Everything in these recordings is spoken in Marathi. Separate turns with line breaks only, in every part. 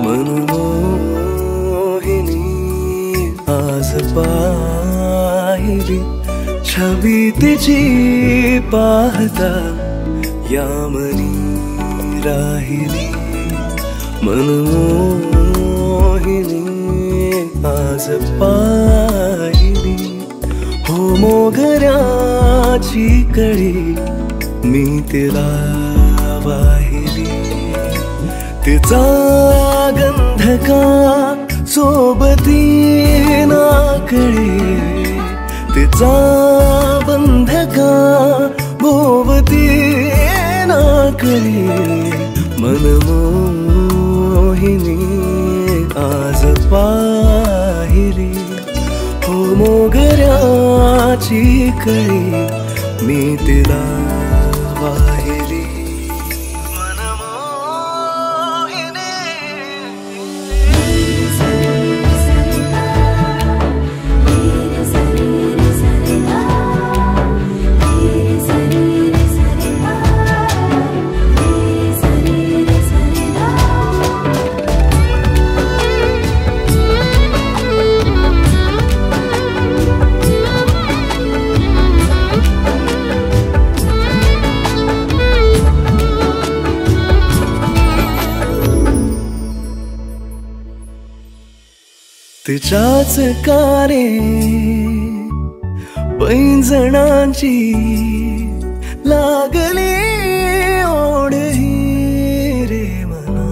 मनमोहिनी आज पाहिली छबी तिची पाहता यामनी राहिली मनमोहिनी आज पाहिली हो मोगऱ्याची कळी मी तिला वाहिली तिचा गंध का सोबती नाकळे तिचा बंध का भोवती नाकळे मनमोहिनी आज पाहिली हो मोगऱ्याची कळी मी तिला वाहिली तिच्याच कारे पैंजणांची लागली ओढ ही रे मना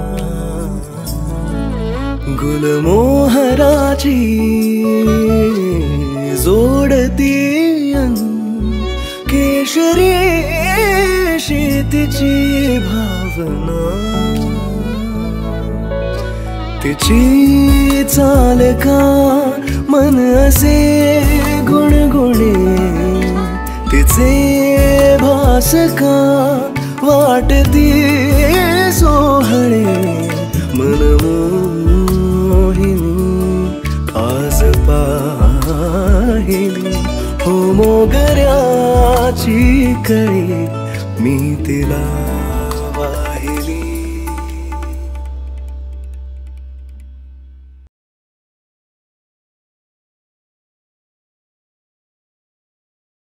गुलमोहराची जोडती केशरी शेतीची भावना तिची चाल का मन असे गुणगुणे तिचे भास का वाटती सोहळे मनमोहिनी आज पाहिली हो मोगऱ्याची कळी मी तिला